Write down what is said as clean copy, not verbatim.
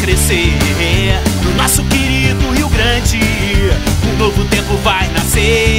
crescer. No nosso querido Rio Grande, um novo tempo vai nascer.